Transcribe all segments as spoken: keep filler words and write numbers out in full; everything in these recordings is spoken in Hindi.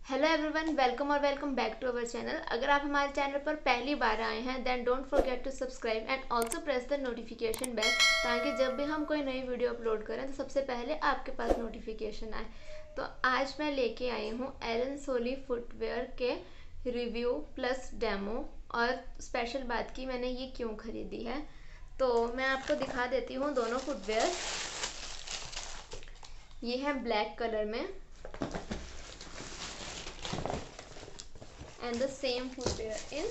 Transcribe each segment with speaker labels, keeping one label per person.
Speaker 1: हेलो एवरीवन, वेलकम और welcome back to our channel. अगर आप हमारे चैनल पर पहली बार आए हैं then don't forget to subscribe and also press the notification bell, ताकि जब भी हम कोई नई वीडियो अपलोड करें तो सबसे पहले आपके पास नोटिफिकेशन आए। तो आज मैं लेके आई हूँ एलन सोली फुटवेयर के रिव्यू प्लस डेमो। और स्पेशल बात की मैंने ये क्यों खरीदी है, तो मैं आपको दिखा देती हूँ दोनों फुटवेयर। ये है ब्लैक कलर में and the same footwear in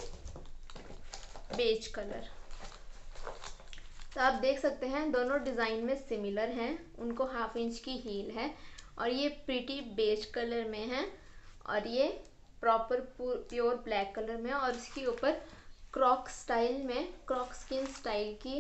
Speaker 1: beige color। तो आप देख सकते हैं दोनों डिज़ाइन में सिमिलर हैं, उनको हाफ इंच की हील है और ये प्रीटी बेज कलर में है और ये प्रॉपर प्योर ब्लैक कलर में। और इसके ऊपर क्रॉक स्टाइल में क्रॉक स्किन स्टाइल की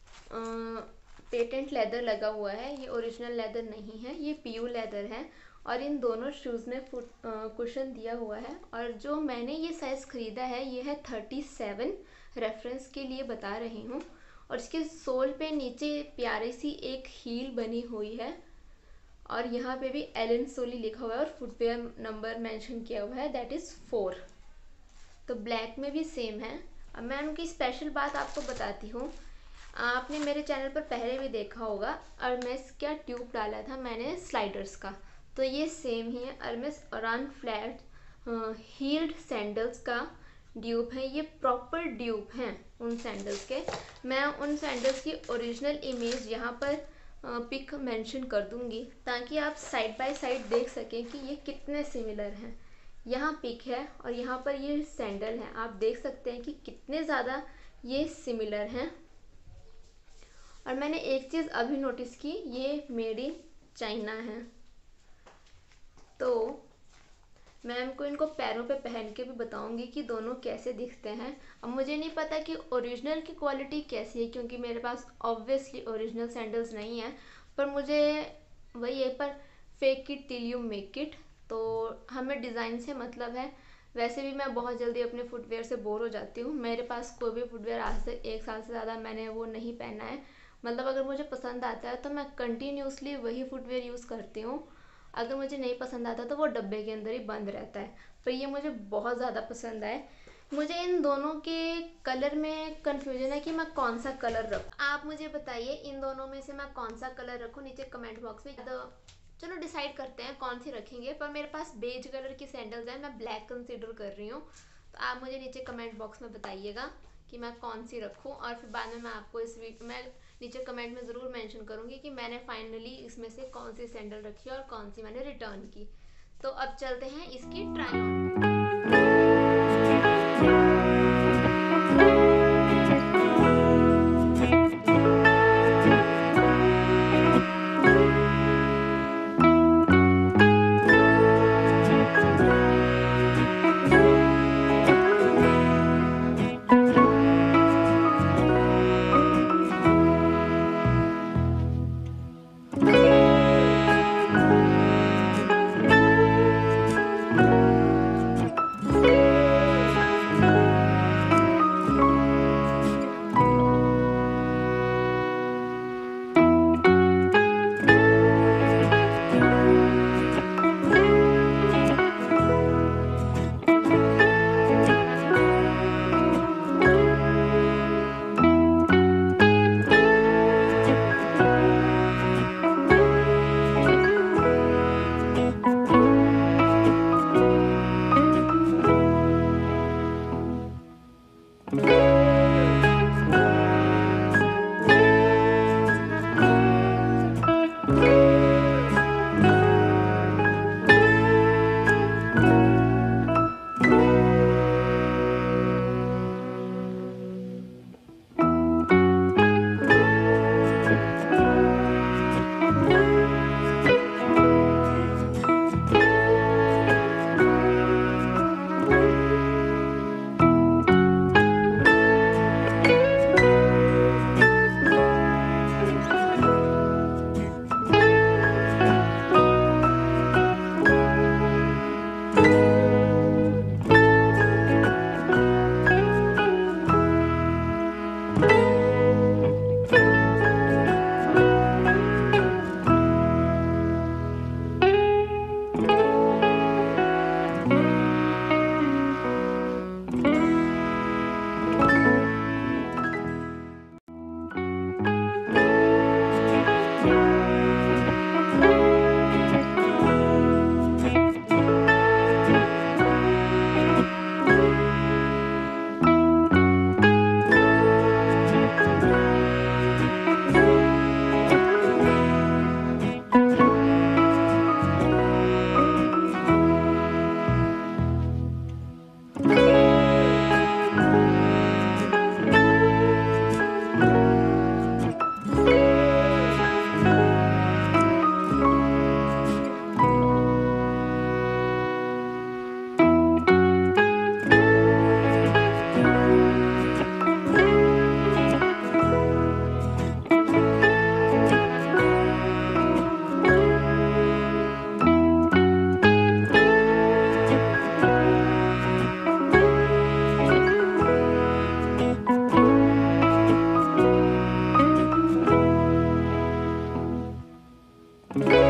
Speaker 1: पेटेंट लेदर लगा हुआ है। ये ओरिजिनल लेदर नहीं है, ये पीयू लेदर है। और इन दोनों शूज़ में फुट कुशन दिया हुआ है। और जो मैंने ये साइज़ ख़रीदा है ये है थर्टी सेवन, रेफरेंस के लिए बता रही हूँ। और इसके सोल पे नीचे प्यारी सी एक हील बनी हुई है और यहाँ पे भी एलन सोली लिखा हुआ है और फुटवेयर नंबर मेंशन किया हुआ है, दैट इज़ फोर। तो ब्लैक में भी सेम है। अब मैं उनकी स्पेशल बात आपको बताती हूँ। आपने मेरे चैनल पर पहले भी देखा होगा और मैं इसका ट्यूब डाला था मैंने स्लाइडर्स का, तो ये सेम ही है। Hermes Oran flat heeled sandals का ड्यूप है। ये प्रॉपर ड्यूप हैं उन सैंडल्स के। मैं उन सैंडल्स की ओरिजिनल इमेज यहाँ पर पिक मेंशन कर दूँगी ताकि आप साइड बाय साइड देख सकें कि ये कितने सिमिलर हैं। यहाँ पिक है और यहाँ पर ये सैंडल है, आप देख सकते हैं कि कितने ज़्यादा ये सिमिलर हैं। और मैंने एक चीज़ अभी नोटिस की, ये मेड इन चाइना है। तो मैं आपको इनको पैरों पे पहन के भी बताऊंगी कि दोनों कैसे दिखते हैं। अब मुझे नहीं पता कि ओरिजिनल की क्वालिटी कैसी है, क्योंकि मेरे पास ऑब्वियसली ओरिजिनल सैंडल्स नहीं है। पर मुझे वही है, पर fake it till you make it. तो हमें डिज़ाइन से मतलब है। वैसे भी मैं बहुत जल्दी अपने फुटवेयर से बोर हो जाती हूँ। मेरे पास कोई भी फुटवेयर आज से एक साल से ज़्यादा मैंने वो नहीं पहना है। मतलब अगर मुझे पसंद आता है तो मैं कंटिन्यूसली वही फुटवेयर यूज़ करती हूँ। अगर मुझे नहीं पसंद आता तो वो डब्बे के अंदर ही बंद रहता है। पर ये मुझे बहुत ज़्यादा पसंद आए। मुझे इन दोनों के कलर में कन्फ्यूजन है कि मैं कौन सा कलर रखूँ। आप मुझे बताइए इन दोनों में से मैं कौन सा कलर रखूँ नीचे कमेंट बॉक्स में। तो चलो डिसाइड करते हैं कौन सी रखेंगे। पर मेरे पास बेज कलर की सैंडल्स हैं, मैं ब्लैक कंसीडर कर रही हूँ। तो आप मुझे नीचे कमेंट बॉक्स में बताइएगा कि मैं कौन सी रखूँ। और फिर बाद में मैं आपको इस वीक मैं नीचे कमेंट में ज़रूर मेंशन करूँगी कि मैंने फाइनली इसमें से कौन सी सैंडल रखी और कौन सी मैंने रिटर्न की। तो अब चलते हैं इसकी ट्राई ऑन। है।